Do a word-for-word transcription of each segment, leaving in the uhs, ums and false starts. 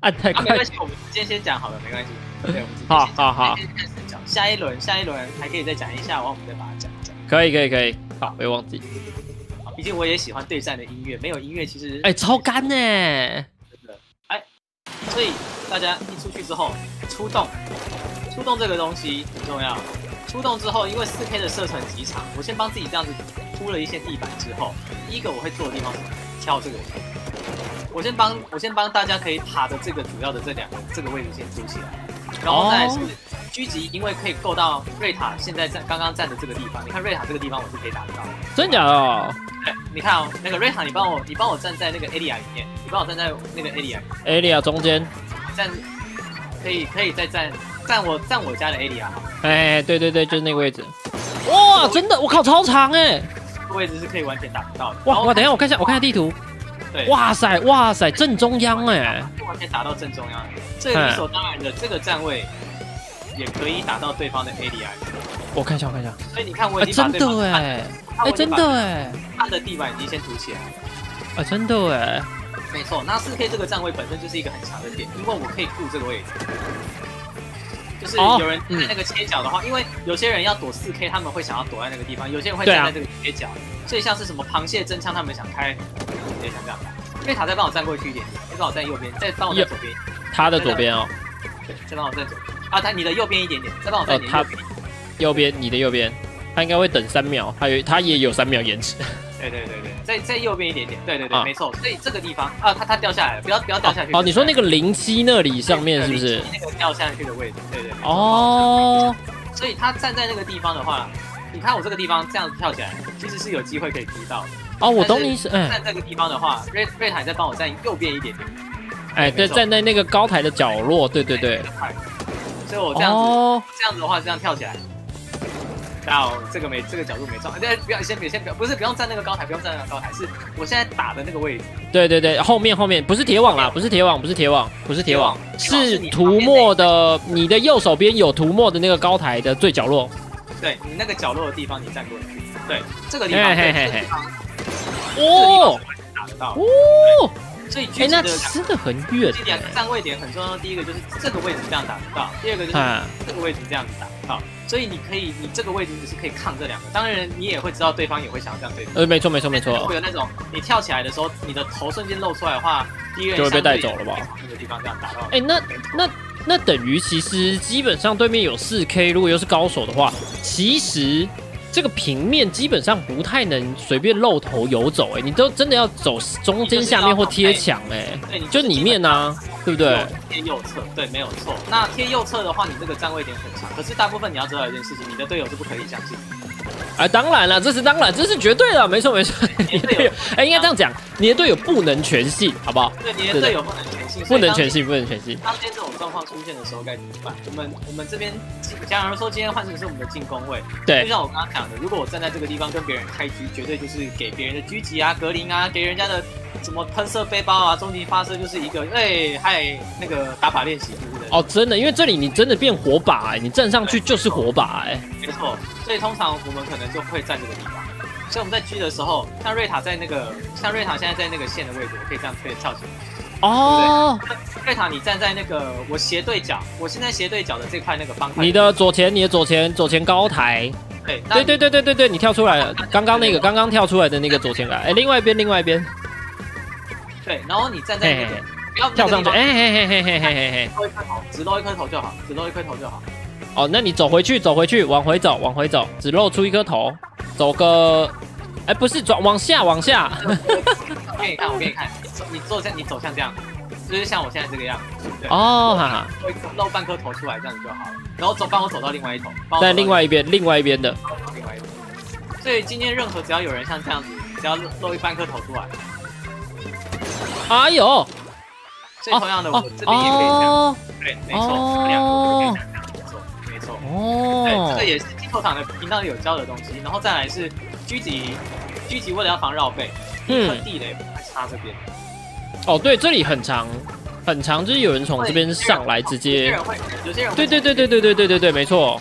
按太快。 没关系，我们今天先讲好了，没关系。对，我们今天好好好， 开始讲下一轮，下一轮还可以再讲一下，然后我们再把它讲一讲。 可以可以可以，好，不要忘记。 毕竟我也喜欢对战的音乐，没有音乐其实哎、欸、超干呢， 真的哎，所以大家一出去之后出动，出动这个东西很重要。出动之后，因为 四 K 的射程极长，我先帮自己这样子铺了一些地板之后，第一个我会做的地方是挑这个位置。我先帮我先帮大家可以爬的这个主要的这两个这个位置先组起来，然后再来是狙击，因为可以够到瑞塔现在站刚刚站的这个地方。你看瑞塔这个地方我是可以打得到的， 真假的、哦？ 对，你看哦，那个瑞塔，你帮我你帮我站在那个 area 里面，你帮我站在那个 area area 中间， 站可以可以再站站我站我家的 area。 哎，对对对，就是那个位置。哇，真的，我靠，超长哎！ 这个位置是可以完全打得到的。 哇哇，等一下我看一下，我看一下地图。 对， 哇塞哇塞，正中央哎， 完全打到正中央，这个理所当然的这个站位也可以打到对方的 area。 我看一下，我看一下。 所以你看，我已经把真的哎，哎，真的哎， 他的地板已经先涂起来了。 啊，真的哎， 没错。那 四 K 这个站位本身就是一个很强的点，因为我可以顾这个位置。就是有人在那个切角的话，因为有些人要躲 四 K， 他们会想要躲在那个地方；有些人会站在这个切角，所以像是什么螃蟹真枪，他们想开，也想这样。瑞塔再帮我站过去一点，再帮我站右边，再帮我站左边。 他的左边哦。 对，再帮我站左边。啊，他你的右边一点点，再帮我站你的右边。 右边，你的右边，他应该会等三秒，还有他也有三秒延迟。 对对对对，再再右边一点点，对对对，没错。所以这个地方啊，它它掉下来了，不要不要掉下去。 哦，你说那个零七那里上面是不是？ 那个掉下去的位置，对对。 哦。 所以他站在那个地方的话，你看我这个地方这样子跳起来，其实是有机会可以踢到的。 哦，我懂你意思。嗯。 站这个地方的话，瑞瑞塔再帮我站右边一点点。 哎，对，站在那个高台的角落，对对对。 所以我这样子，这样子的话，这样跳起来。到这个没这个角度没中，对，不要先别先不要，不是不用站那个高台，不用站那个高台，是我现在打的那个位置。 对对对，后面后面不是铁网啦，不是铁网，不是铁网，不是铁网，是涂抹的，你的右手边有涂抹的那个高台的最角落。 对你那个角落的地方，你站过去。对，这个地方， 嘿嘿嘿， 哦，打得到哦。 所以哎，那真的很远。 这两个站位点很重要。第一个就是这个位置这样打得到，第二个就是这个位置这样子打得到。所以你可以，你这个位置只是可以抗这两个。当然，你也会知道对方也会想要这样对付。 呃，没错没错没错。 会有那种你跳起来的时候，你的头瞬间露出来的话，敌人就会被带走了吧？ 那个地方这样打到。 哎，那那那等于其实基本上对面有 四 K， 如果又是高手的话，其实。这个平面基本上不太能随便露头游走，哎，你都真的要走中间下面或贴墙，哎，就里面啊，对不对？ 贴右侧，对，没有错。那贴右侧的话，你这个站位点很长，可是大部分你要知道一件事情，你的队友是不可以相信。 哎，当然了，这是当然，这是绝对的，没错没错。你的队友，哎，应该这样讲，你的队友不能全信，好不好？ 对，你的队友不能全信， 不能全信，不能全信。 当今天这种状况出现的时候该怎么办？我们我们这边，假如说今天换成是我们的进攻位， 对， 就像我刚刚讲的，如果我站在这个地方跟别人开狙，绝对就是给别人的狙击啊、格林啊，给人家的什么喷射背包啊、终极发射，就是一个哎嗨那个打法练习，对不对？ 哦，真的，因为这里你真的变火把，哎，你站上去就是火把，哎， 没错。所以通常我们可能就会站这个地方。所以我们在狙的时候，像瑞塔在那个，像瑞塔现在在那个线的位置，我可以这样推跳起来。 哦， 对对瑞塔，你站在那个我斜对角，我现在斜对角的这块那个方块。 你的左前，你的左前，左前高台。 对， 对对对对对对，你跳出来了，刚刚那个，刚刚跳出来的那个左前来，哎，另外一边，另外一边。 对，然后你站在那个，不要跳上去，哎嘿嘿嘿嘿嘿嘿嘿， 露一颗头，只露一颗头就好，只露一颗头就好。 哦，那你走回去，走回去，往回走，往回走，只露出一颗头，走个，哎，不是转往下，往下。 我给你看，我给你看，你走向，你走向这样，就是像我现在这个样子。 哦，哈哈， 露半颗头出来，这样子就好了。然后走，帮我走到另外一头， 在另外一边，另外一边的。 另外一边。所以今天任何只要有人像这样子，只要露一半颗头出来， 哎呦， 所以同样的，我这边也可以这样。对，没错，两个都可以这样。哦，对，这个也是击破场的频道里有教的东西，然后再来是狙击，狙击为了要防绕背，一颗地雷会插这边。 哦，对，这里很长，很长，就是有人从这边上来直接。 有些人会，有些人会。 对对对对对对对对对，没错。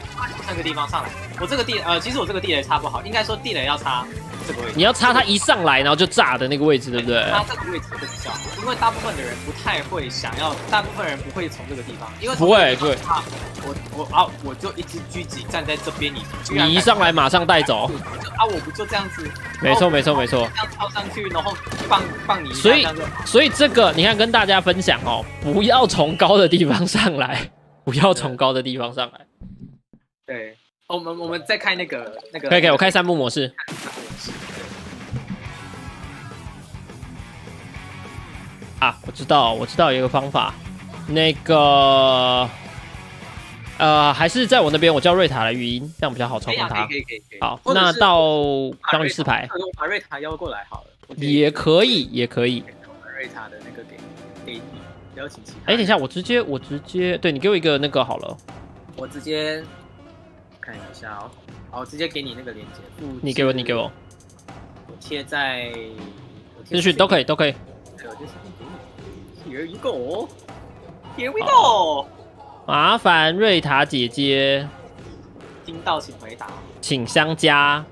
那个地方上来。我这个地呃，其实我这个地雷插不好，应该说地雷要插这个位置。 你要插它一上来，然后就炸的那个位置，对不对？ 插这个位置会比较好，因为大部分的人不太会想要，大部分人不会从这个地方，因为不会不会。 我我啊，我就一只狙击站在这边，你你一上来马上带走。 啊，我不就这样子？ 没错没错没错。 这样跳上去，然后放放你。 所以所以这个你看跟大家分享哦，不要从高的地方上来，不要从高的地方上来。 对，我们我们再开那个那个。 可以可以，我开三步模式。啊，我知道我知道有一个方法，那个。呃，还是在我那边，我叫瑞塔来语音，这样比较好操控它。 可以可以可以。 好，那到章鱼四排， 我把瑞塔邀过来好了。 也可以，也可以。 把瑞塔的那个给给你邀请其他。 哎，等一下，我直接我直接，对你给我一个那个好了。 我直接看一下哦，好，直接给你那个链接。 你给我，你给我。 我贴在。 资讯都可以，都可以。 对，我就先给你。Here you go. Here we go. 麻烦瑞塔姐姐， 听到请回答， 请相加。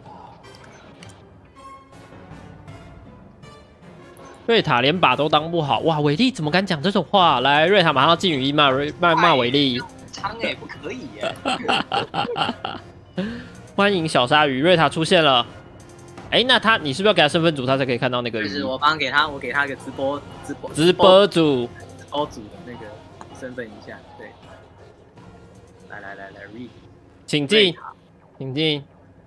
瑞塔连靶都当不好，哇！伟力怎么敢讲这种话？来，瑞塔马上进语音骂瑞骂骂伟力。 枪哎，不可以耶！ 欢迎小鲨鱼，瑞塔出现了。哎，那他你是不是要给他身份组，他才可以看到那个？ 就是我帮给他，我给他一个直播直播直播组直播组的那个身份一下。来来来来 ，read， 请进，请进。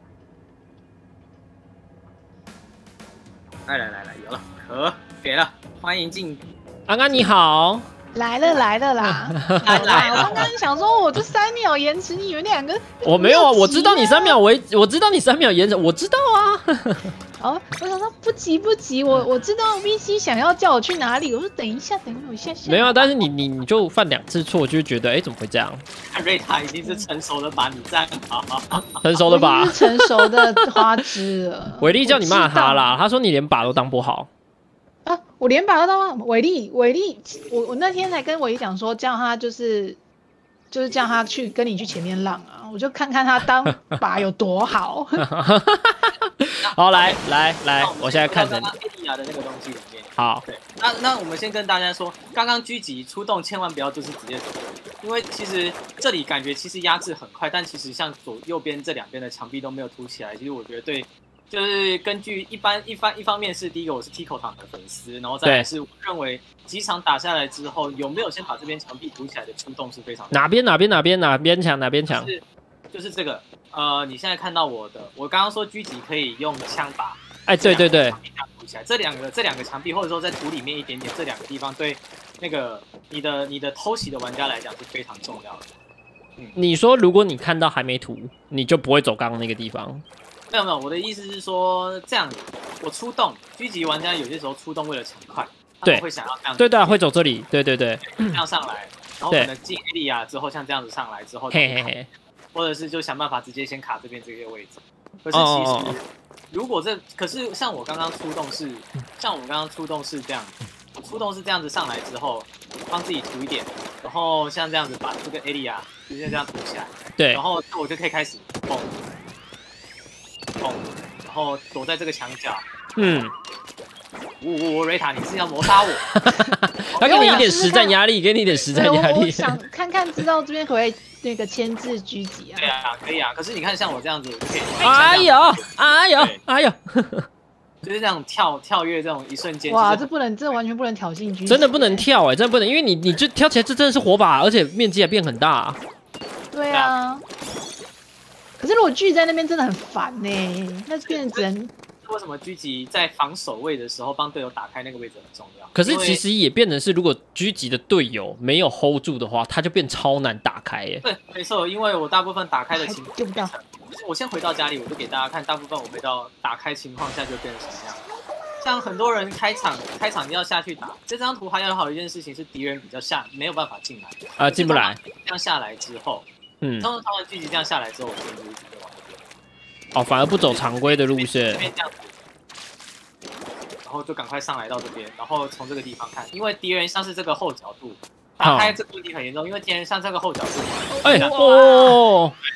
来来来来，有了，可给了，欢迎进。 安安你好， 来了来了啦， 来来了。 我刚刚想说，我这三秒延迟，你们两个我没有啊，我知道你三秒维，我知道你三秒延迟，我知道啊。 哦，我想说不急不急，我我知道 V C 想要叫我去哪里，我说等一下，等我一下下。 没有啊，但是你你你就犯两次错，就会觉得哎、欸、怎么会这样？ 瑞塔已经是成熟的把你站好， 成熟的把， 是成熟的花枝了。 伟力叫你骂他啦，他说你连靶都当不好。 啊，我连靶都当不好。伟力伟力，我我那天才跟伟力讲说，叫他就是就是叫他去跟你去前面浪啊，我就看看他当靶有多好。 好，来来来，我现在看着你。 艾莉亚的那个东西里面。 好， 对，那那我们先跟大家说，刚刚狙击出动千万不要就是直接走，因为其实这里感觉其实压制很快，但其实像左右边这两边的墙壁都没有凸起来，其实我觉得对，就是根据一般一方一方面是第一个我是 Tico 党的粉丝，然后再来是我认为几场打下来之后有没有先把这边墙壁凸起来的出动是非常哪边哪边哪边哪边墙哪边墙。 就是这个，呃，你现在看到我的，我刚刚说狙击可以用枪把， 哎，对对对， 涂起来，这两个这两个墙壁，或者说在土里面一点点，这两个地方对那个你的你的偷袭的玩家来讲是非常重要的。 嗯，你说如果你看到还没涂，你就不会走刚刚那个地方。 没有没有，我的意思是说，这样我出动狙击玩家有些时候出动为了抢快，他们会想要这样， 对对啊，会走这里，对对对， 这样上来，然后可能进艾莉亚之后像这样子上来之后。 嘿嘿嘿。 或者是就想办法直接先卡这边这个位置，可是其实如果这可是像我刚刚出动是，像我们刚刚出动是这样，出动是这样子上来之后，帮自己涂一点，然后像这样子把这个艾莉亚直接这样涂起来， 对， 然后我就可以开始蹦蹦，然后躲在这个墙角，嗯。我我我瑞塔，你是要谋杀我？ 他给你一点实战压力，给你一点实战压力。 我想看看，知道这边可不可以那个牵制狙击啊？ 对啊，可以啊。可是你看，像我这样子，可以。 哎呦，哎呦，哎呦， 就是这样跳跳跃，这种一瞬间。 哇，这不能，这完全不能挑衅狙击。 真的不能跳哎，真的不能，因为你你就跳起来，这真的是火把，而且面积还变很大。 对啊。可是如果狙在那边真的很烦呢，那变成只能。 为什么狙击在防守位的时候帮队友打开那个位置很重要？ 可是其实也变成是，如果狙击的队友没有 hold 住的话，他就变超难打开耶。 对，没错，因为我大部分打开的情况， 救不到。 我先回到家里，我就给大家看，大部分我回到打开情况下就变成什么样。像很多人开场开场要下去打，这张图还有好一件事情是敌人比较下没有办法进来啊，进不来。 这样下来之后，嗯，通常他们狙击这样下来之后，我就一直就往这边。 哦，反而不走常规的路线。 然后就赶快上来到这边，然后从这个地方看，因为敌人像是这个后角度打开这个问题很严重，因为敌人像这个后角度， 哎哦，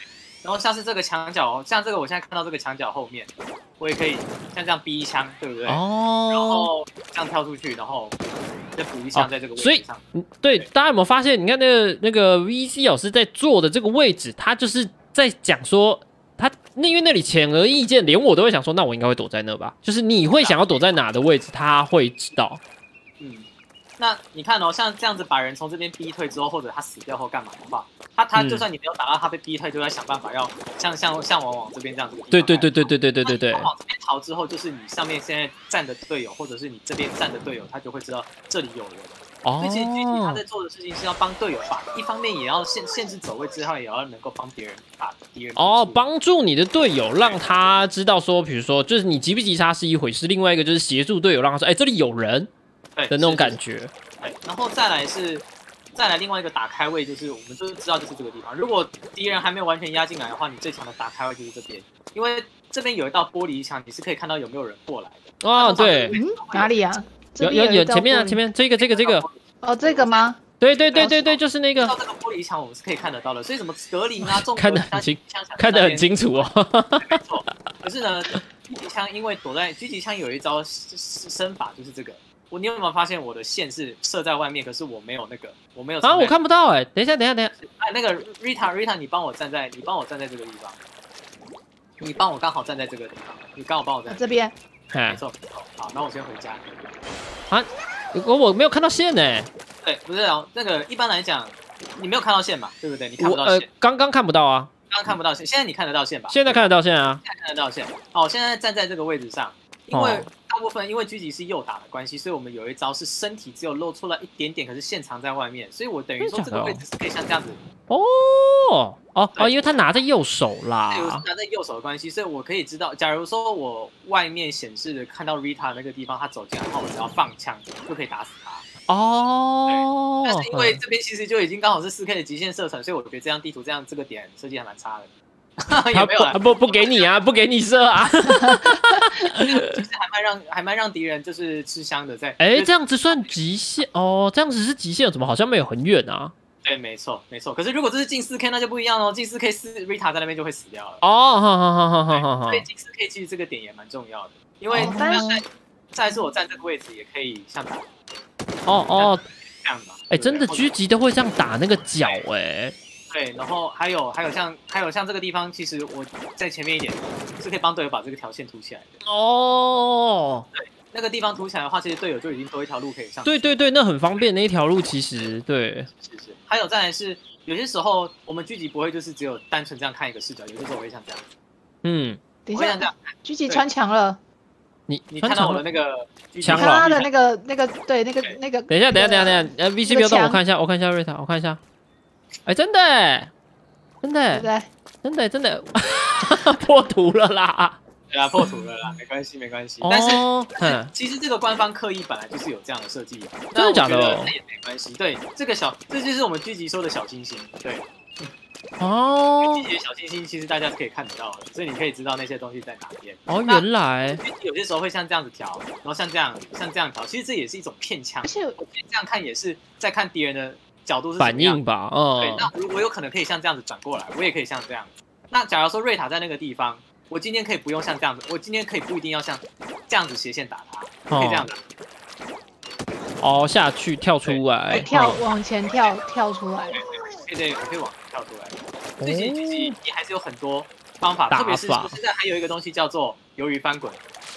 然后像是这个墙角，像这个我现在看到这个墙角后面，我也可以像这样逼一枪，对不对？ 哦。 然后这样跳出去，然后再补一枪在这个位置上。 所以，对，大家有没有发现？你看那个那个 V C 老师在做的这个位置，他就是在讲说，他那因为那里显而易见，连我都会想说，那我应该会躲在那吧？就是你会想要躲在哪的位置，他会知道。 嗯。那你看哦，像这样子把人从这边逼退之后，或者他死掉后干嘛的话，他他就算你没有打到他被逼退，就在想办法要像像像往往这边这样子。 对对对对对对对对对。 往这边逃之后，就是你上面现在站的队友，或者是你这边站的队友，他就会知道这里有人。 哦。 所以其实具体他在做的事情是要帮队友把，一方面也要限限制走位之后，也要能够帮别人把敌人。 哦，帮助你的队友，让他知道说，比如说，就是你击不击杀是一回事，另外一个就是协助队友，让他说，哎，这里有人。的那种感觉， 对，然后再来是，再来另外一个打开位，就是我们就是知道就是这个地方。如果敌人还没有完全压进来的话，你最强的打开位就是这边，因为这边有一道玻璃墙，你是可以看到有没有人过来的。 哦，对， 嗯，哪里啊？ 有有有，前面啊，前面这个这个这个。 哦，这个吗？ 对对对对对，就是那个。 到这个玻璃墙我们是可以看得到的，所以什么格林啊、重看得很清，看得很清楚哦。 没错，可是呢，狙击枪因为躲在狙击枪有一招身法就是这个。我你有没有发现我的线是射在外面，可是我没有那个，我没有啊，我看不到哎、欸，等一下，等一下，等一下， 哎，那个 Rita Rita， 你帮我站在，你帮我站在这个地方，你帮我刚好站在这个地方，你刚好帮我站在这边， 没错，没错，好，那我先回家。 啊，我我没有看到线呢、欸。 对，不是哦，那个一般来讲，你没有看到线嘛，对不对？你看不到线， 呃，刚刚看不到啊， 刚刚看不到线，现在你看得到线吧？ 现在看得到线啊， 现在看得到线。好，我现在站在这个位置上。因为大部分因为狙击是右打的关系，所以我们有一招是身体只有露出了一点点，可是线藏在外面，所以我等于说这个位置是可以像这样子。 哦哦哦，因为他拿在右手啦， 对，我是拿在右手的关系，所以我可以知道，假如说我外面显示的看到 Rita 那个地方，他走进来的话，我只要放枪就可以打死他。 哦， 但是因为这边其实就已经刚好是 四 K 的极限射程，所以我觉得这张地图这样这个点设计还蛮差的。 他不不不给你啊，不给你射啊， 其实还蛮让还蛮让敌人就是吃香的在。 哎，这样子算极限哦，这样子是极限，怎么好像没有很远啊？ 对，没错没错。可是如果这是近 四 K 那就不一样哦，近 四 K 是 Rita 在那边就会死掉了。 哦，好好好好好好好。 所以近 四 K 其实这个点也蛮重要的，因为再再是我站这个位置也可以像打。 哦哦， 这样吧。 哎，真的狙击都会这样打那个脚哎。 对，然后还有还有像还有像这个地方，其实我在前面一点是可以帮队友把这个条线凸起来的。 哦， 对，那个地方凸起来的话，其实队友就已经多一条路可以上。 对对对，那很方便，那一条路其实对。 是是。还有再来是，有些时候我们狙击不会就是只有单纯这样看一个视角，有些时候我会像这样。 嗯， 等一下，狙击穿墙了。 你你看到我的那个墙了？他的那个那个对那个那个。 等一下等一下等一下等一下，呃 ，V C 不要动，我看一下我看一下瑞塔，我看一下。哎，真的、欸，真的、欸， 对真的、欸，真的、欸，破图了啦！ 对啊，破图了啦，没关系，没关系。 哦、 但是，其实这个官方刻意本来就是有这样的设计， 真的假的？ 那也没关系。对，这个小，这就是我们狙击说的小星星。对， 哦， 狙击的小星星其实大家是可以看得到的，所以你可以知道那些东西在哪边。 哦，原来狙击有些时候会像这样子调，然后像这样，像这样调，其实这也是一种骗枪。而且我这样看也是在看敌人的。角度是反应吧，嗯， 对，那我我有可能可以像这样子转过来，我也可以像这样子。那假如说瑞塔在那个地方，我今天可以不用像这样子，我今天可以不一定要像这样子斜线打他，我可以这样打。 哦，下去跳出来， 跳往前跳跳出来， 对对，我可以往前跳出来。最近狙击也还是有很多方法，特别是现在还有一个东西叫做鱿鱼翻滚。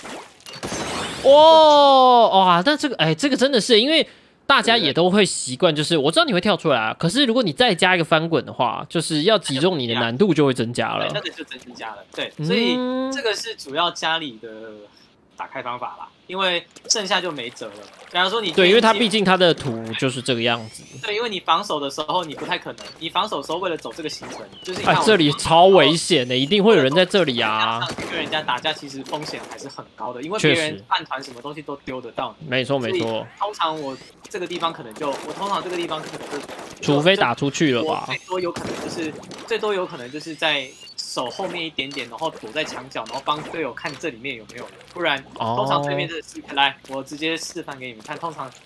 哦哇，那这个哎，这个真的是因为。大家也都会习惯，就是我知道你会跳出来啊，可是如果你再加一个翻滚的话，就是要击中你的难度就会增加了。 对，那个就增加了。对，所以这个是主要家里的打开方法啦，因为剩下就没辙了。假如说你对，因为它毕竟它的图就是这个样子。 对，因为你防守的时候你不太可能，你防守的时候为了走这个行程，就是哎，这里超危险的，一定会有人在这里啊。 跟人家打架其实风险还是很高的，因为别人饭团什么东西都丢得到你。 没错没错。 通常我这个地方可能就，我通常这个地方可能就， 除非打出去了吧。 最多有可能就是，最多有可能就是在手后面一点点，然后躲在墙角，然后帮队友看这里面有没有人。不然，通常对面的是，来，我直接示范给你们看。通常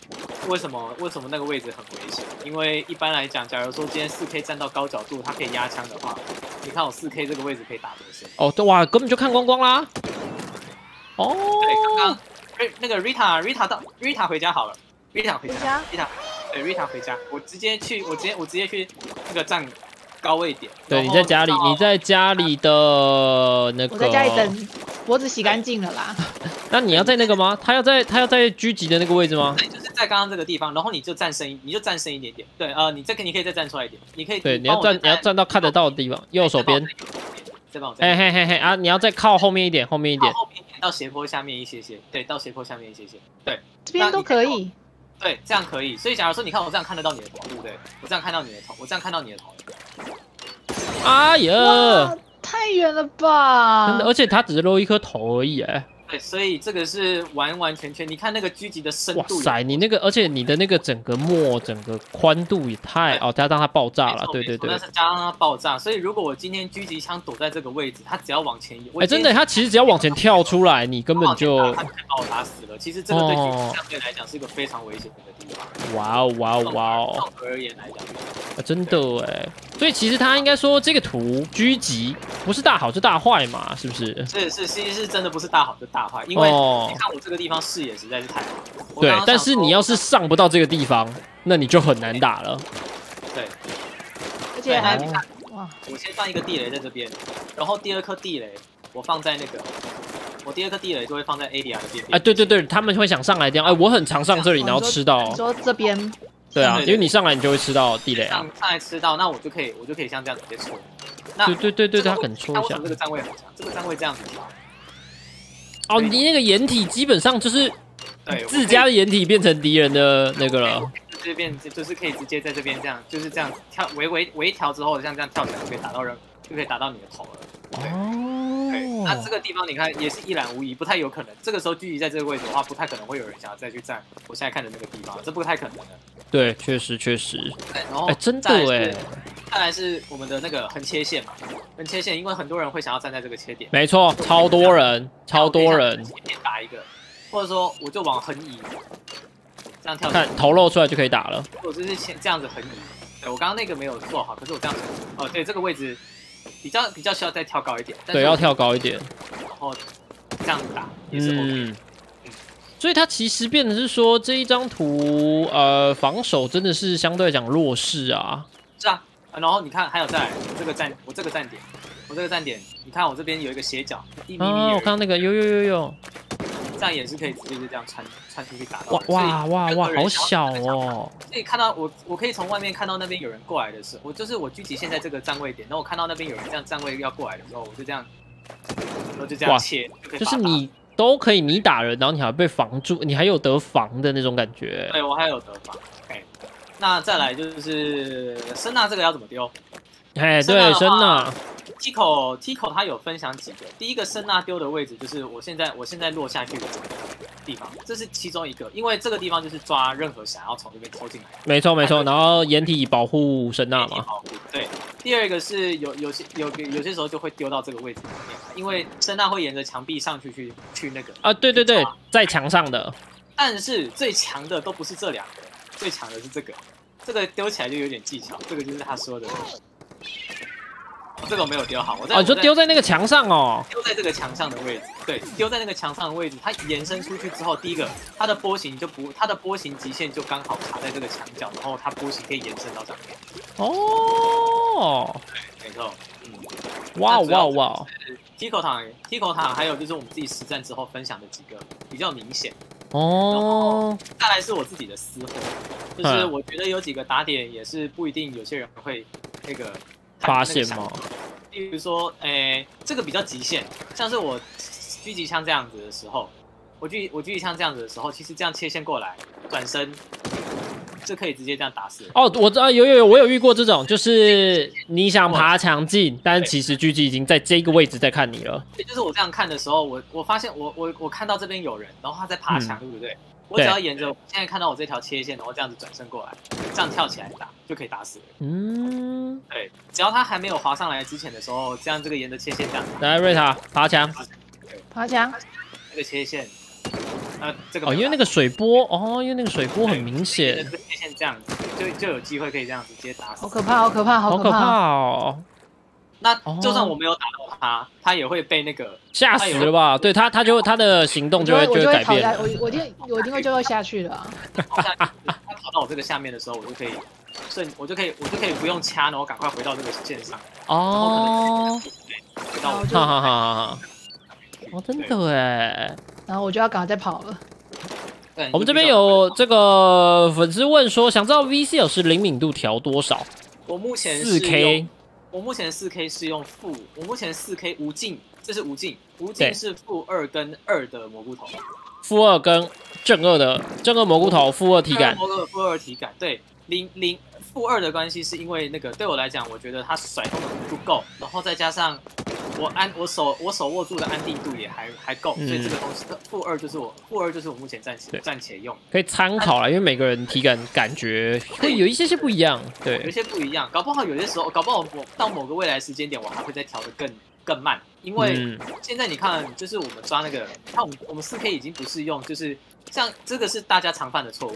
为什么为什么那个位置很危险？因为一般来讲，假如说今天四 K 站到高角度，它可以压枪的话，你看我四 K 这个位置可以打多深？ 哦，对哇，根本就看光光啦。哦， 对，刚刚那个 Rita Rita 到 Rita 回家好了 ，Rita 回家 ，Rita 对 Rita 回家，我直接去，我直接我直接去那个站高位点。 对，你在家里，你在家里的那个， 我在家里等脖子洗干净了啦。 那你要在那个吗？他要在他要在狙击的那个位置吗？ 对，就是在刚刚这个地方，然后你就站深一，你就站深一点点。对，呃，你这个你可以再站出来一点，你可以。 对，你要站，你要站到看得到的地方，右手边。 再帮我。 嘿嘿嘿嘿啊！你要再靠后面一点，后面一点。 后面到斜坡下面一些些，对，到斜坡下面一些些，对， 这边都可以。 对，这样可以。所以假如说你看我这样看得到你的头，对不对？我这样看到你的头，我这样看到你的头。 哎呀， 太远了吧！ 真的，而且它只是露一颗头而已，哎。 对，所以这个是完完全全，你看那个狙击的深度。 哇塞，你那个，而且你的那个整个墨，整个宽度也太哦，加上它爆炸了，对对对。 但是加上它爆炸，所以如果我今天狙击枪躲在这个位置，它只要往前移， 哎，真的，它其实只要往前跳出来，你根本就它就可以把我打死了。其实这个对狙击相对来讲是一个非常危险的地方。 哇哦哇哦哇哦！ 综合而言来讲， 啊，真的哎。所以其实他应该说这个图狙击不是大好就大坏嘛，是不是？ 是是，其实是真的不是大好就大坏，因为你看我这个地方视野实在是太好了。 对，但是你要是上不到这个地方，那你就很难打了。 对， 而且还你看，哇，我先放一个地雷在这边，然后第二颗地雷我放在那个，我第二颗地雷就会放在 A D R 的边边。 哎，对对对，他们会想上来这样。哎，我很常上这里，然后吃到。 你说这边？ 对啊，因为你上来你就会吃到地雷啊。 上上来吃到，那我就可以，我就可以像这样直接戳。那对对对对，他可能戳一下。 这个站位很强，这个站位这样子。 哦，你那个掩体基本上就是对自家的掩体变成敌人的那个了。 这边就是可以直接在这边这样，就是这样跳围围围一条之后，像这样跳起来就可以打到人，就可以打到你的头了。 哦。 对，那这个地方你看也是一览无遗，不太有可能。这个时候聚集在这个位置的话，不太可能会有人想要再去站我现在看的那个地方，这不太可能的。 对，确实确实。 对，然后哎，真的哎。 再来是我们的那个横切线嘛，横切线，因为很多人会想要站在这个切点。 没错，超多人，超多人。 切点打一个，或者说我就往横移，这样跳。 看头露出来就可以打了。 我就是先这样子横移。对，我刚刚那个没有做好，可是我这样子，哦，对，这个位置比较比较需要再跳高一点。 对，要跳高一点。 然后这样子打也是 OK。嗯。 所以它其实变成是说这一张图，呃，防守真的是相对来讲弱势啊。 是啊。然后你看，还有再来我这个站，我这个站点，我这个站点，你看我这边有一个斜角，一米米。 啊，我看到那个，有有有有。 这样也是可以直接就这样穿穿出去打到。 哇哇哇哇，好小哦！ 所以看到我，我可以从外面看到那边有人过来的时候，我就是我狙击现在这个站位点，然后我看到那边有人这样站位要过来的时候，我就这样，然后就这样切，就就是你都可以你打人，然后你还被防住，你还有得防的那种感觉。 对，我还有得防。那再来就是声呐这个要怎么丢？ 哎，对，声呐 Tico Tico 他有分享几个，第一个声呐丢的位置就是我现在我现在落下去的地方，这是其中一个，因为这个地方就是抓任何想要从这边偷进来。 没错没错，然后掩体保护声呐嘛。 对，第二个是有有些有有些时候就会丢到这个位置里面，因为声呐会沿着墙壁上去去去那个啊，对对对，在墙上的。 但是最强的都不是这两个。最强的是这个，这个丢起来就有点技巧，这个就是他说的。这个我没有丢好，我在哦，你说丢在那个墙上哦， 丢在这个墙上的位置，对，丢在那个墙上的位置，它延伸出去之后，第一个它的波形就不，它的波形极限就刚好卡在这个墙角，然后它波形可以延伸到上面。 哦， 对，没错，嗯， 哇哇哇 ！Tico 塔 ，Tico 塔，还有就是我们自己实战之后分享的几个比较明显。 哦， 再来是我自己的私货，就是我觉得有几个打点也是不一定有些人会那个发现吗？ 例如说，诶，这个比较极限，像是我狙击枪这样子的时候，我狙我狙击枪这样子的时候，其实这样切线过来，转身就可以直接这样打死。 哦，我知道有有有，我有遇过这种，就是你想爬墙进，但其实狙击已经在这个位置在看你了。 对，就是我这样看的时候，我我发现我我我看到这边有人，然后他在爬墙，嗯、对不对？我只要沿着现在看到我这条切线，然后这样子转身过来，这样跳起来打就可以打死人。 嗯， 对，只要他还没有滑上来之前的时候，这样这个沿着切线这样。 来，瑞塔爬墙， 爬墙， 这个切线， 呃，这个哦，因为那个水波，哦，因为那个水波很明显， 这个界限这样子，就就有机会可以这样直接打死。 好可怕，好可怕，可好可怕哦！ 那就算我没有打到他，他也会被那个吓死了吧？对他，他就他的行动就会我就会改变。 我我一定我一定会就会下去的、啊。 他跑到我这个下面的时候，我就可以顺，我就可以我就可以不用掐，然后赶快回到这个线上。 哦， 回到我， 哈哈哈哈！哦，真的哎。 然后我就要赶快再跑了。 我们这边有这个粉丝问说，想知道 V C 有是灵敏度调多少？ 我目前四 K。 我目前四 K 是用负，我目前四 K 无尽，这是无尽，无尽是负二跟二的蘑菇头， 负二跟正二的正二蘑菇头，负二体感， 负二负二体感，对，零零负二的关系是因为那个对我来讲，我觉得它甩动的幅度够，然后再加上我安我手我手握住的安定度也还还够，所以这个东西负二就是我负二就是我目前暂且暂且用， 可以参考啦，因为每个人体感感觉会有一些些不一样，对， 有一些不一样，搞不好有些时候，搞不好我到某个未来时间点，我还会再调的更更慢，因为现在你看，就是我们抓那个，看我们我们四 K 已经不是用，就是像这个是大家常犯的错误。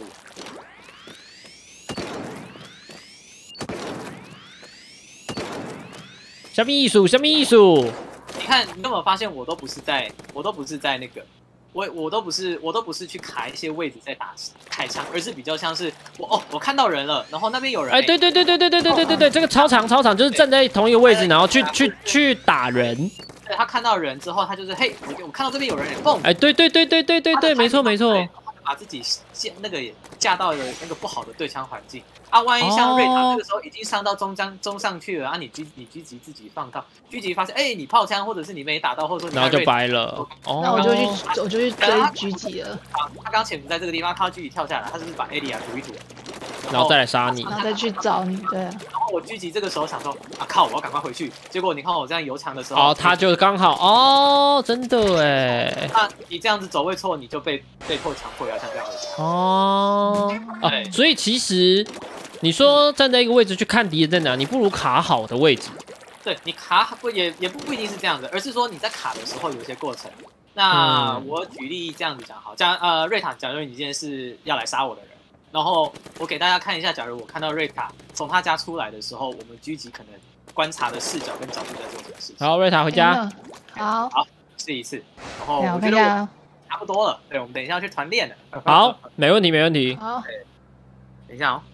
虾米艺术，虾米艺术。 你看，你有没有发现，我都不是在，我都不是在那个，我我都不是，我都不是去卡一些位置在打开枪，而是比较像是我哦，我看到人了，然后那边有人。 哎，对对对对对对对对对对，这个超长超长，就是站在同一个位置，然后去去去打人。 对，他看到人之后，他就是嘿，我我看到这边有人，蹦。 哎，对对对对对对对，没错没错。 把自己架那个架到了那个不好的对枪环境啊，万一像瑞塔这个时候已经上到中将中上去了啊，你狙你狙击自己放套，狙击发现哎、欸、你炮枪或者是你没打到，或者说你然后就掰了， 哦，那我就去我就去追狙击了。 啊，他刚潜伏在这个地方，看到狙击跳下来，他是不是把 A 利亚堵一堵， 然后再来杀你， 然后再去找你，对啊。 然后我狙击这个时候想说啊靠，我要赶快回去，结果你看我这样游墙的时候， 哦，他就刚好哦，真的哎， 那你这样子走位错，你就被被迫强迫要像这样回家。 哦，啊，所以其实你说站在一个位置去看敌人在哪，你不如卡好的位置。 对你卡不也也不不一定是这样的，而是说你在卡的时候有一些过程。那、嗯、我举例这样子讲好，假呃瑞塔，假如你今天是要来杀我的人，然后我给大家看一下，假如我看到瑞塔从他家出来的时候，我们狙击可能观察的视角跟角度在做什么事情。 好，瑞塔回家。 好， 好，试一次。然后我觉得我差不多了，对，我们等一下要去团练了。 好，没问题，没问题。 好， 等一下哦。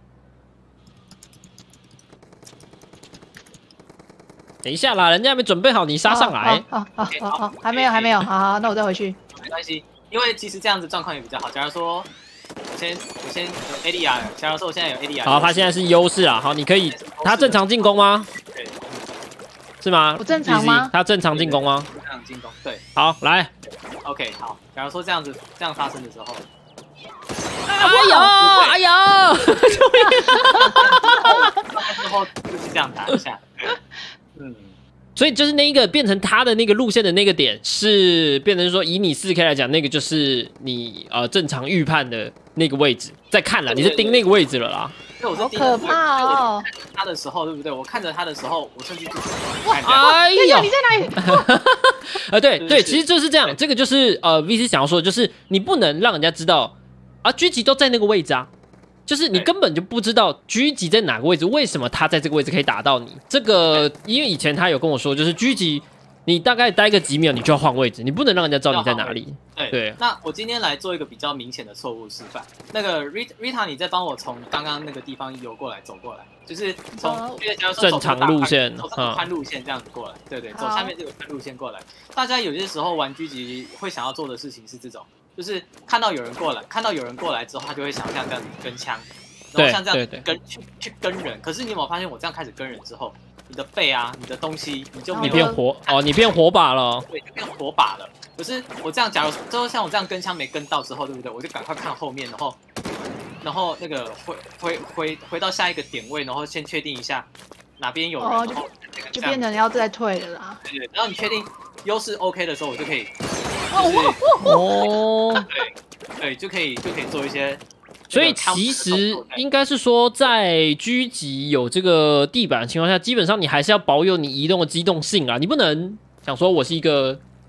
等一下啦，人家还没准备好，你杀上来。 好好好好，还没有还没有，好好，那我再回去。 没关系，因为其实这样子状况也比较好。假如说，我先我先有 A 利亚，假如说我现在有 A 利亚， 好，他现在是优势啊。好，你可以，他正常进攻吗？ 对， 是吗？ 不正常吗？ 他正常进攻吗？ 正常进攻，对。 好，来。 OK， 好。假如说这样子这样发生的时候， 哎呦哎呦，救命！ 之后就是这样打一下。嗯， 所以就是那一个变成他的那个路线的那个点，是变成说以你 四 K 来讲，那个就是你呃正常预判的那个位置。再看了，你是盯那个位置了啦。 好可怕哦！ 他的时候，对不对？我看着他的时候，我甚至就哎呀，你在哪里？ 啊，对对，其实就是这样。这个就是呃 ，V C 想要说的，就是你不能让人家知道啊，狙击都在那个位置啊。就是你根本就不知道狙击在哪个位置，为什么他在这个位置可以打到你？这个因为以前他有跟我说，就是狙击你大概待个几秒，你就要换位置，你不能让人家知道你在哪里。 对， 对。 那我今天来做一个比较明显的错误示范。那个 Rita， 你再帮我从刚刚那个地方游过来，走过来，就是从正常路线， 走这个宽路线这样子过来。对对，走下面这个宽路线过来。大家有些时候玩狙击会想要做的事情是这种。就是看到有人过来，看到有人过来之后，他就会想像这样子跟枪，然后像这样跟去去跟人。可是你有没有发现，我这样开始跟人之后，你的背啊，你的东西，你就你变火哦，你变火把了， 对，就变火把了。可是我这样，假如最后像我这样跟枪没跟到之后，对不对？我就赶快看后面，然后然后那个回回回回到下一个点位，然后先确定一下哪边有人， 哦、然后就变成要再退了啦。 对对，然后你确定优势 OK 的时候，我就可以。 哦， 对对，就可以就可以做一些。 所以其实应该是说，在狙击有这个地板的情况下，基本上你还是要保有你移动的机动性啊，你不能想说我是一个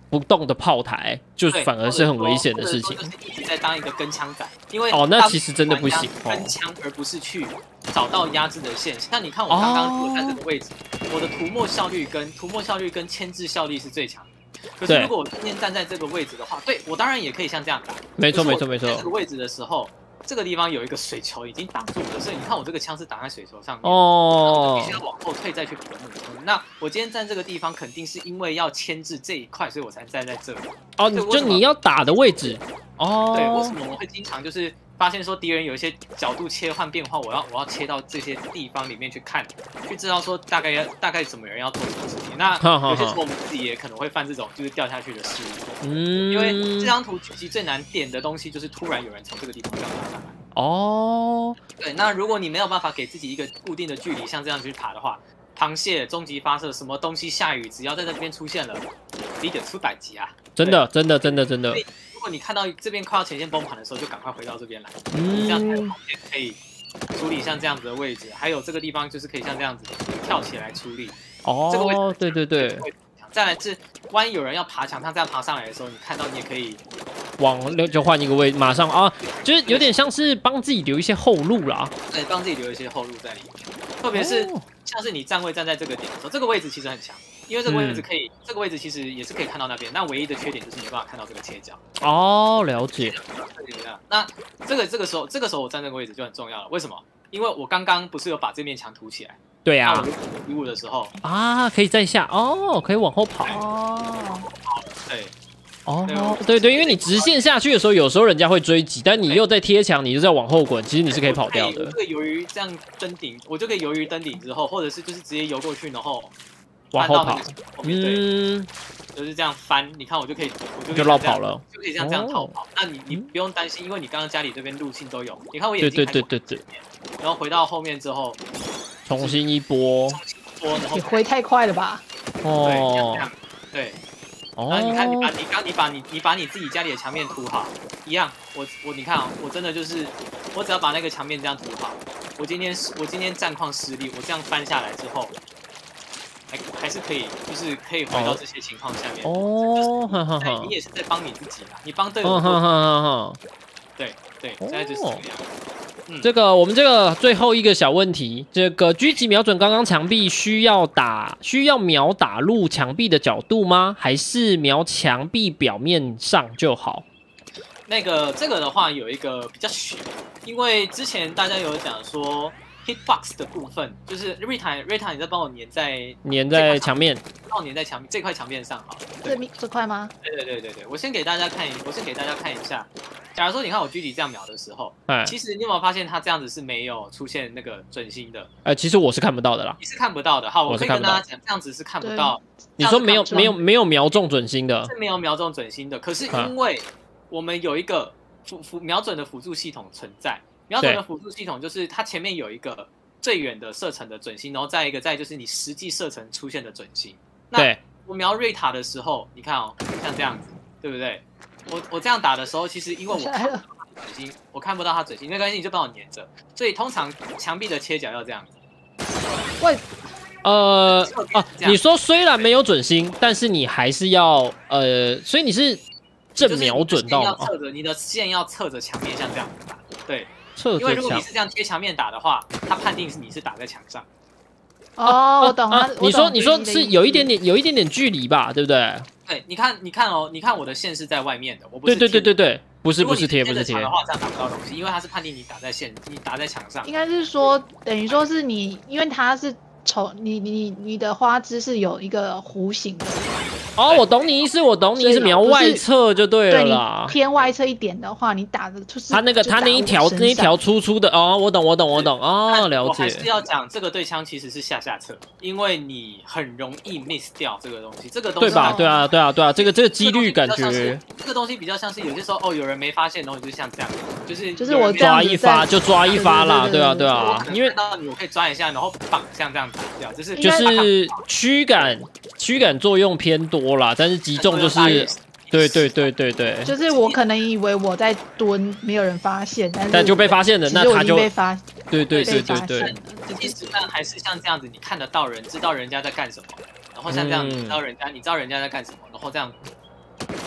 不动的炮台，就对反而是很危险的事情。 或者说就是一直在当一个跟枪仔，因为哦，那其实真的不行。 跟枪而不是去找到压制的线。像你看我刚刚坐在这个位置，我的涂抹效率跟涂抹效率跟牵制效率是最强的。可是如果我今天站在这个位置的话，对我当然也可以像这样打。 没错没错没错。 这个位置的时候，这个地方有一个水球已经挡住了，所以你看我这个枪是挡在水球上面， 哦， 我必须要往后退再去补木。那我今天站这个地方，肯定是因为要牵制这一块，所以我才站在这里。 哦，就你要打的位置。哦， 对，为什么我会经常就是发现说敌人有一些角度切换变化，我要我要切到这些地方里面去看，去知道说大概要大概什么人要做什么事情。那有些时候我们自己也可能会犯这种就是掉下去的失误。嗯，因为这张图狙击最难点的东西就是突然有人从这个地方掉下来。 哦， 对，那如果你没有办法给自己一个固定的距离，像这样去爬的话，螃蟹终极发射什么东西下雨，只要在这边出现了，你得出百级啊！ 真的真的真的真的。 如果你看到这边快要前线崩盘的时候，就赶快回到这边来，嗯，这样才可以处理像这样子的位置。还有这个地方就是可以像这样子跳起来处理。 哦， 这个位置对对对。 再来是，万一有人要爬墙，他这样爬上来的时候，你看到你也可以往就换一个位，马上啊，就是有点像是帮自己留一些后路啦。 对，帮自己留一些后路在里面。特别是像是你站位站在这个点的时候，这个位置其实很强，因为这个位置可以，嗯、这个位置其实也是可以看到那边。那唯一的缺点就是没办法看到这个切角。 哦，了解。 那这个这个时候，这个时候我站这个位置就很重要了。为什么？因为我刚刚不是有把这面墙涂起来。 对啊， 迷雾的时候啊，可以再下哦，可以往后跑哦。 对， 哦，对对，因为你直线下去的时候，有时候人家会追击，但你又在贴墙，你就在往后滚，其实你是可以跑掉的。 这个由于这样登顶，我就可以由于登顶之后，或者是就是直接游过去，然后往后跑。 嗯，就是这样翻，你看我就可以，我就就绕跑了， 就可以像这样逃跑。那你你不用担心，因为你刚刚家里这边路径都有，你看我眼睛开。 对对对对对。 然后回到后面之后。 重新一波， 你回太快了吧？ 哦，对，哦，然后你看，你把你刚你把你你把你自己家里的墙面涂好，一样，我我你看啊，我真的就是，我只要把那个墙面这样涂好，我今天我今天战况失利，我这样翻下来之后，还还是可以，就是可以回到这些情况下面。哦，哈哈哈，你也是在帮你自己啦，你帮队友。哈哈哈哈。对对，现在就是这样。 这个我们这个最后一个小问题，这个狙击瞄准刚刚墙壁需要打需要瞄打入墙壁的角度吗？还是瞄墙壁表面上就好？ 那个这个的话有一个比较悬，因为之前大家有讲说 hitbox 的部分，就是瑞塔瑞塔，你再帮我粘在粘在墙面， 帮我粘在墙这块墙面上好。 这这块吗？ 对对对对对，我先给大家看一，我先给大家看一下。假如说你看我狙击这样瞄的时候，其实你有没有发现它这样子是没有出现那个准星的？ 呃，其实我是看不到的啦。 你是看不到的，好，我可以跟大家讲，这样子是看不到。 你说没有没有没有瞄中准星的？ 是没有瞄中准星的。可是因为我们有一个辅辅瞄准的辅助系统存在，瞄准的辅助系统就是它前面有一个最远的射程的准星，然后再一个再就是你实际射程出现的准星。那我瞄瑞塔的时候，你看哦，像这样子，对不对？我我这样打的时候，其实因为我看不到它准星，我看不到它准星，没关系，你就帮我粘着。所以通常墙壁的切角要这样子。 喂， 呃啊，你说虽然没有准星，但是你还是要呃，所以你是正瞄准到吗？ 侧着你的线要侧着墙面，像这样子打。对， 侧着墙。 因为如果你是这样贴墙面打的话，它判定是你是打在墙上。 哦，我懂了。 你说你说是有一点点有一点点距离吧，对不对？ 对，你看，你看哦，你看我的线是在外面的，我不是。 对对对对对，不是不是贴，不是贴。 的话，这样打不到东西，因为它是判定你打在线，你打在墙上。 应该是说，等于说是你，因为它是从你你你的花枝是有一个弧形的。 哦，我懂你意思，我懂你意思，瞄外侧就对了啦。 对，偏外侧一点的话，你打的就是它那个它那一条那一条粗粗的哦，我懂我懂我懂哦，了解。 我还是要讲这个对枪其实是下下策，因为你很容易 miss 掉这个东西，这个东西对吧？对啊对啊对啊，这个这个几率感觉， 这个东西比较像是有些时候哦，有人没发现，然后你就像这样，就是就是我抓一发就抓一发啦，对啊对啊，因为看到你我可以抓一下，然后绑像这样打掉，就是就是驱赶驱赶作用偏多啦，但是击中。就是，对对对对对， 就是我可能以为我在蹲，没有人发现，但是但就被发现了，那他就被发， 对对对对对， 实际实战还是像这样子，你看得到人，知道人家在干什么，然后像这样，你知道人家，你知道人家在干什么，然后这样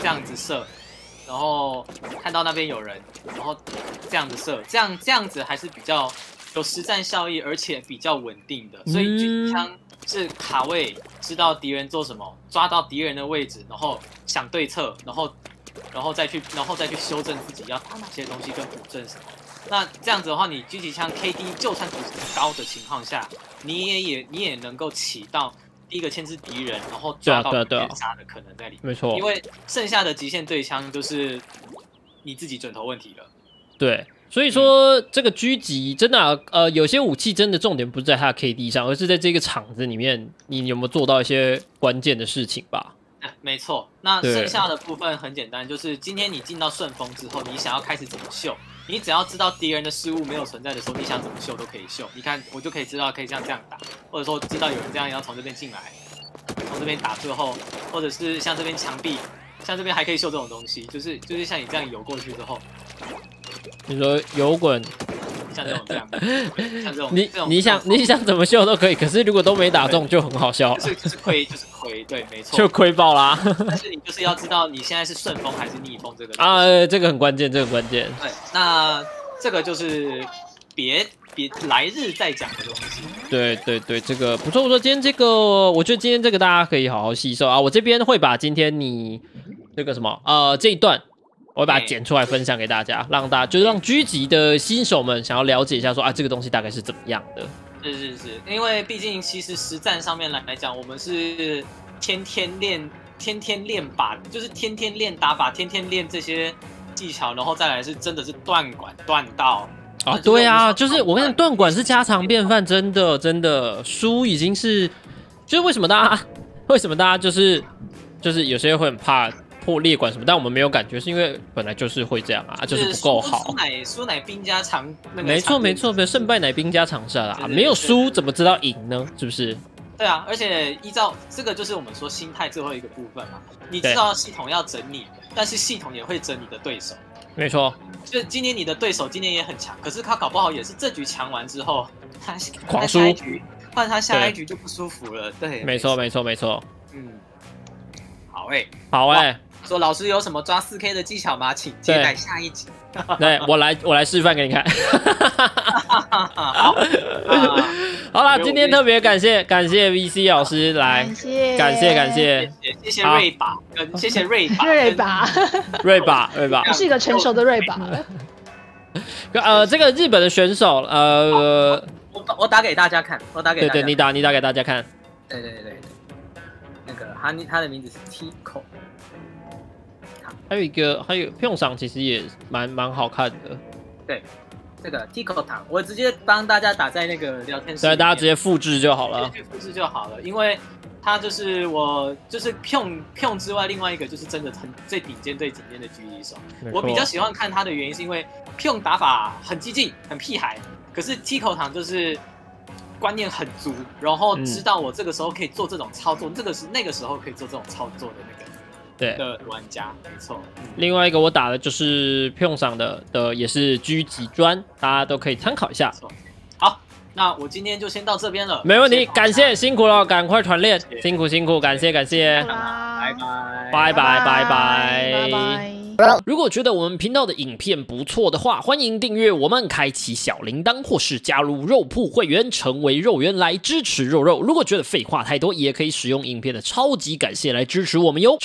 这样子射，然后看到那边有人，然后这样子射，这样这样子还是比较有实战效益，而且比较稳定的。所以狙击枪是卡位，知道敌人做什么，抓到敌人的位置，然后想对策，然后然后再去然后再去修正自己要打哪些东西跟补正什么。那这样子的话，你狙击枪 K D 就算不是高的情况下，你也也你也能够起到第一个牵制敌人，然后抓到别杀的可能在里面。 没错， 因为剩下的极限对枪就是你自己准头问题了。 对，所以说、嗯、这个狙击真的、啊、呃，有些武器真的重点不是在它的 K D 上，而是在这个场子里面，你有没有做到一些关键的事情吧？ 没错，那剩下的部分很简单，就是今天你进到顺风之后，你想要开始怎么秀，你只要知道敌人的失误没有存在的时候，你想怎么秀都可以秀。你看，我就可以知道可以像这样打，或者说知道有人这样要从这边进来，从这边打之后，或者是像这边墙壁，像这边还可以秀这种东西，就是就是像你这样游过去之后， 你说游滚。 像这种这样，像这种你你想你想怎么秀都可以，可是如果都没打中就很好笑了， 就是就是亏就是亏，对，没错， 就亏爆啦。 但是你就是要知道你现在是顺风还是逆风这个啊，这个很关键，这个很关键。 对，那这个就是别别来日再讲的东西。 对对对，这个不错不错。今天这个，我觉得今天这个大家可以好好吸收啊。我这边会把今天你这个什么呃这一段。我会把它剪出来分享给大家，让大家就是让狙击的新手们想要了解一下说，说啊这个东西大概是怎么样的。 是是是，因为毕竟其实实战上面来讲，我们是天天练，天天练把，就是天天练打法，天天练这些技巧，然后再来是真的是断管断到啊，对啊，就是我跟你断管是家常便饭，真的真的输已经是，就是为什么大家为什么大家就是就是有些人会很怕。破裂管什么，但我们没有感觉，是因为本来就是会这样啊，就是不够好。 输奶输奶兵家常那个。 没错没错，胜败乃兵家常事啦，没有输怎么知道赢呢？是不是？ 对啊，而且依照这个就是我们说心态最后一个部分嘛。你知道系统要整你，但是系统也会整你的对手。 没错， 就今天你的对手今天也很强，可是他搞不好也是这局强完之后，他狂输， 换他下一局就不舒服了。对， 没错没错没错。 嗯，好哎、欸， 好哎、欸。 说老师有什么抓 四 K 的技巧吗？请接待下一集。 对我来，我来示范给你看。 好， 好啦，今天特别感谢感谢 V C 老师来， 感谢感谢感谢谢谢瑞把，跟谢谢瑞把瑞把瑞把瑞把， 是一个成熟的瑞把了。 呃，这个日本的选手，呃， 我我打给大家看，我打给大家对对，你打你打给大家看。 对对对对，那个他他的名字是 Tico。 还有一个，还有片赏其实也蛮蛮好看的。 对，这个 Tico 堂，我直接帮大家打在那个聊天室， 对，大家直接复制就好了， 直接复制就好了，因为它就是我就是片片之外，另外一个就是真的很最顶尖、最顶尖的狙击手。我比较喜欢看他的原因是因为片打法很激进、很屁孩，可是 Tico 堂就是观念很足，然后知道我这个时候可以做这种操作，嗯、这个是那个时候可以做这种操作的那个。 对的玩家，没错。嗯、 另外一个我打的就是片赏的的，也是狙击专，大家都可以参考一下。 好，那我今天就先到这边了。 没问题，感谢辛苦了，赶快团练，辛苦辛苦，感谢感谢， 拜拜拜拜拜拜拜。 如果觉得我们频道的影片不错的话，欢迎订阅我们，开启小铃铛，或是加入肉铺会员，成为肉圆来支持肉肉。如果觉得废话太多，也可以使用影片的超级感谢来支持我们哟。